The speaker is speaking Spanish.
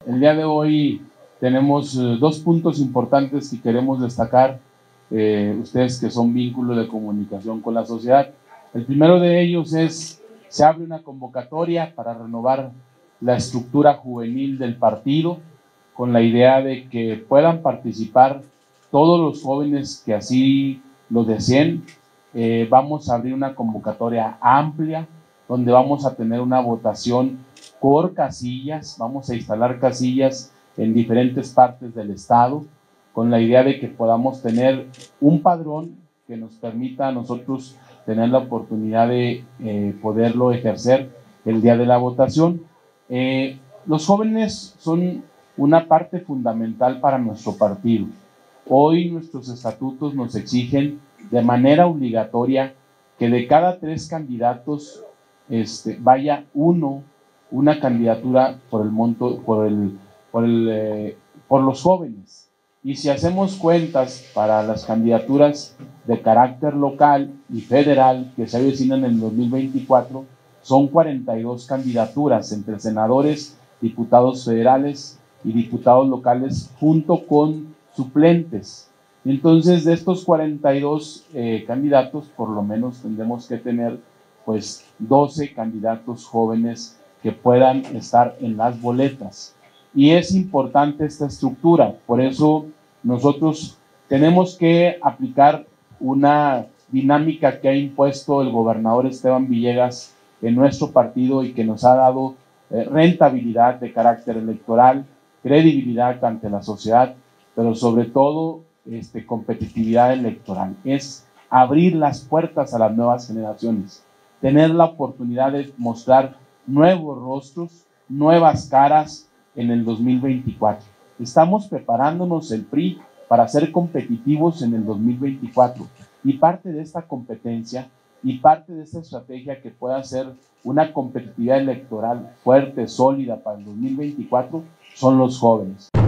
El día de hoy tenemos dos puntos importantes que queremos destacar, ustedes que son vínculos de comunicación con la sociedad. El primero de ellos es, se abre una convocatoria para renovar la estructura juvenil del partido, con la idea de que puedan participar todos los jóvenes que así lo deseen. Vamos a abrir una convocatoria amplia, donde vamos a tener una votación por casillas, vamos a instalar casillas en diferentes partes del estado, con la idea de que podamos tener un padrón que nos permita a nosotros tener la oportunidad de poderlo ejercer el día de la votación. Los jóvenes son una parte fundamental para nuestro partido. Hoy nuestros estatutos nos exigen de manera obligatoria que de cada 3 candidatos vaya una candidatura por los jóvenes. Y si hacemos cuentas para las candidaturas de carácter local y federal que se avecinan en el 2024, son 42 candidaturas entre senadores, diputados federales y diputados locales, junto con suplentes. Entonces, de estos 42 candidatos, por lo menos tendremos que tener pues 12 candidatos jóvenes que puedan estar en las boletas. Y es importante esta estructura, por eso nosotros tenemos que aplicar una dinámica que ha impuesto el gobernador Esteban Villegas en nuestro partido y que nos ha dado rentabilidad de carácter electoral, credibilidad ante la sociedad, pero sobre todo competitividad electoral. Es abrir las puertas a las nuevas generaciones, tener la oportunidad de mostrar nuevos rostros, nuevas caras en el 2024. Estamos preparándonos el PRI para ser competitivos en el 2024 y parte de esta competencia y parte de esta estrategia que pueda ser una competitividad electoral fuerte, sólida para el 2024 son los jóvenes.